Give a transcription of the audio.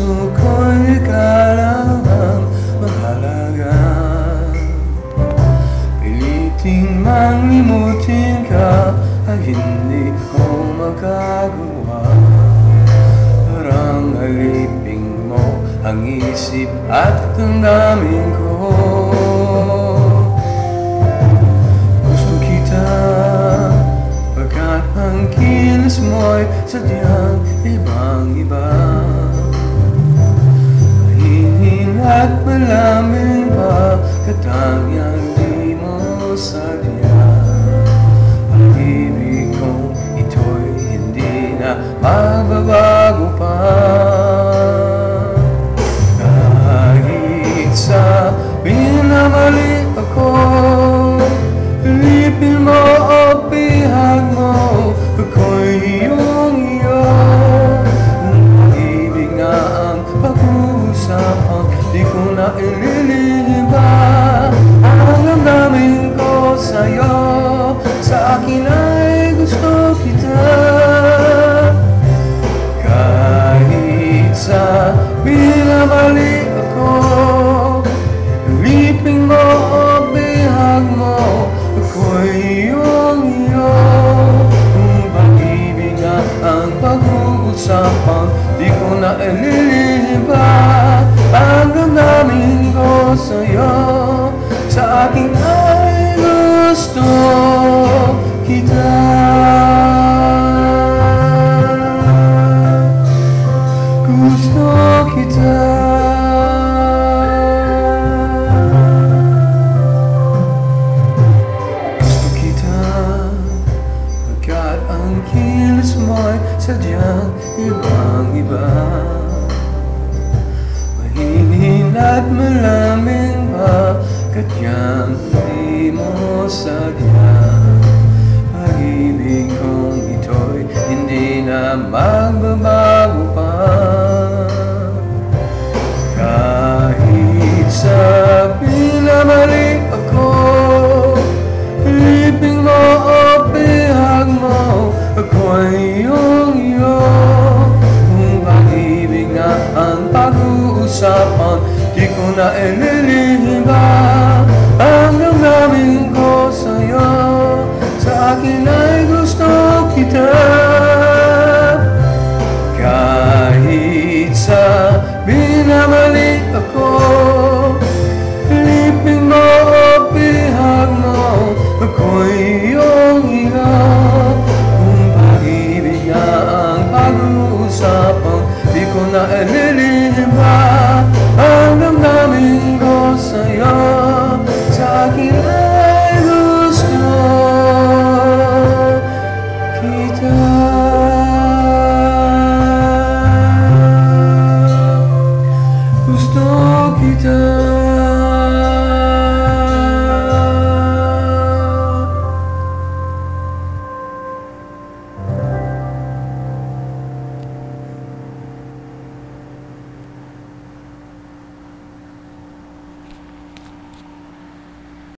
puso ko'y ikaw lang ang mahalaga. Piliting manglimutin ka ay hindi ko magagawa. Parang alipin mo ang isip at damdamin ko. Gusto kita pagkat ang kilos mo'y sadyang ibang-iba. Mahingin at malamig pa katangyang di mo sadya. Pag-ibig kong ito'y hindi na mababago pa. Kahit sabihin na mali ako, lipin mo o bihag mo, ako'y iyong-iyo. Kung pag-ibig nga ang pag-uusapan, di ko na ililiba. Ang damdamin ko sa'yo, sa akin ay gusto kita. Kahit sabihin na mali ako, lipin mo o bihag mo, ako'y iyong-iyo. Kung pag-ibig nga ang pag-uusapan, di ko na ililiba. Ang damdamin ko sa'yo, sa akin ay gusto kita. Gusto kita. Gusto kita pagkat ang kilos mo'y sadyang ibang-iba. Mahingin at malamig pa kadyang di mo sadya. Pag-ibig kong ito'y hindi na magbabago pa. Kahit sabihin na mali ako, lipin mo o bihag mo, ako'y iyong-iyo. Kung pag-ibig nga ang pag-uusapan, di ko na ililiba. Ang damdamin ko sa'yo, sa akin ay gusto kita. Kahit sabihin na mali ako, lipin mo o bihag mo, ako'y iyong-iyo. Kung pag-ibig nga ang pag-uusapan, di ko na ililiba.